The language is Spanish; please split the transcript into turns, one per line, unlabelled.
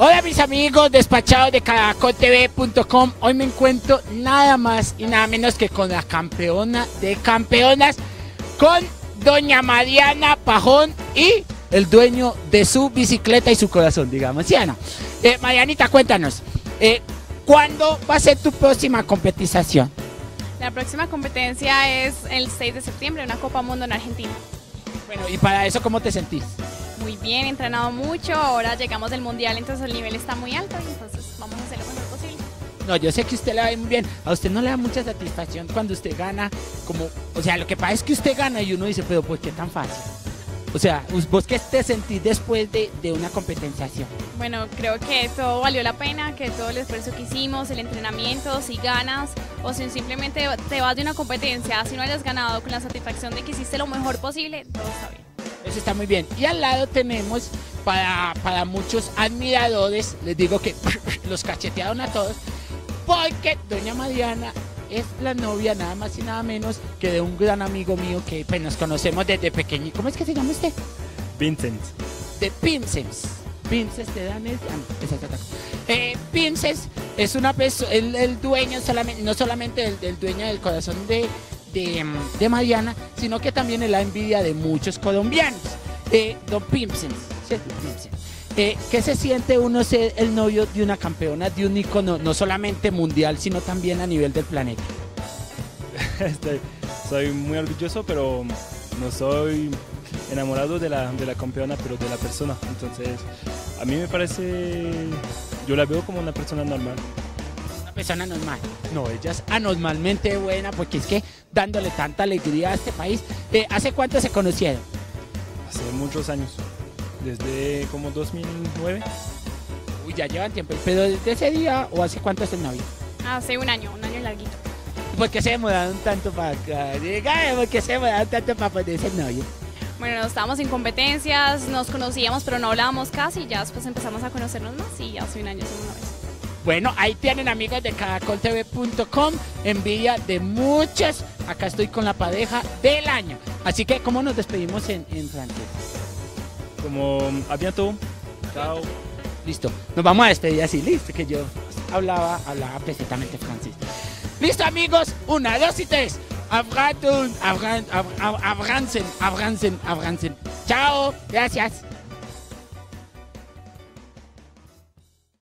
Hola mis amigos despachados de caracoltv.com. Hoy me encuentro nada más y nada menos que con la campeona de campeonas, con doña Mariana Pajón y el dueño de su bicicleta y su corazón, digamos. ¿Sí o no? Marianita, cuéntanos, ¿cuándo va a ser tu próxima competición?
La próxima competencia es el 6 de septiembre, una Copa Mundo en Argentina.
Bueno, y para eso, ¿cómo te sentís?
Muy bien, he entrenado mucho, ahora llegamos del mundial, entonces el nivel está muy alto y entonces vamos a hacer lo mejor posible.
No, yo sé que usted le va muy bien. A usted no le da mucha satisfacción cuando usted gana, como, o sea, lo que pasa es que usted gana y uno dice, pero ¿por qué tan fácil? O sea, ¿vos qué te sentís después de una competencia así?
Bueno, creo que todo valió la pena, que todo el esfuerzo que hicimos, el entrenamiento, si ganas o si simplemente te vas de una competencia, si no hayas ganado con la satisfacción de que hiciste lo mejor posible, todo está bien.
Eso está muy bien. Y al lado tenemos para muchos admiradores, les digo que los cachetearon a todos, porque doña Mariana es la novia nada más y nada menos que de un gran amigo mío que pues, nos conocemos desde pequeño. ¿Cómo es que se llama usted?
Vincent.
De Vincent. Vincent de Danes. Vincent es una persona, el dueño solamente, no solamente el dueño del corazón de Mariana, sino que también es la envidia de muchos colombianos. Don Vincent, ¿cierto? Vincent. ¿Qué se siente uno ser el novio de una campeona, de un ícono, no solamente mundial, sino también a nivel del planeta?
Soy muy orgulloso, pero no soy enamorado de la campeona, pero de la persona. Entonces, a mí me parece, yo la veo como una persona normal.
Una persona normal. No, ella es anormalmente buena, porque es que dándole tanta alegría a este país. ¿Hace cuánto se conocieron?
Hace muchos años. Desde como 2009.
Uy, ya llevan tiempo. ¿Pero desde ese día o hace cuánto es el novio?
Hace un año larguito.
¿Por qué se demoraron tanto para acá? Dígame, ¿por qué se demoraron tanto para ponerse el novio?
Bueno, estábamos en competencias, nos conocíamos pero no hablábamos casi, ya después empezamos a conocernos más y hace un año somos novios.
Bueno, ahí tienen amigos de caracoltv.com, envidia de muchas. Acá estoy con la pareja del año. Así que, ¿cómo nos despedimos en francés?
Como a bientôt. Chao.
Listo, nos vamos a despedir así, listo, que yo hablaba perfectamente francés. Listo amigos, 1, 2 y 3. Abrancen. Chao, gracias.